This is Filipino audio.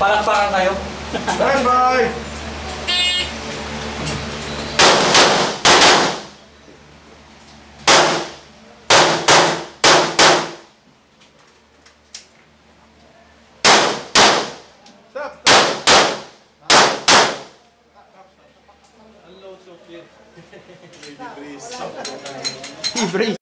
Palakpakan kayo. Stand by! Stop! Unload so clear. Breeze.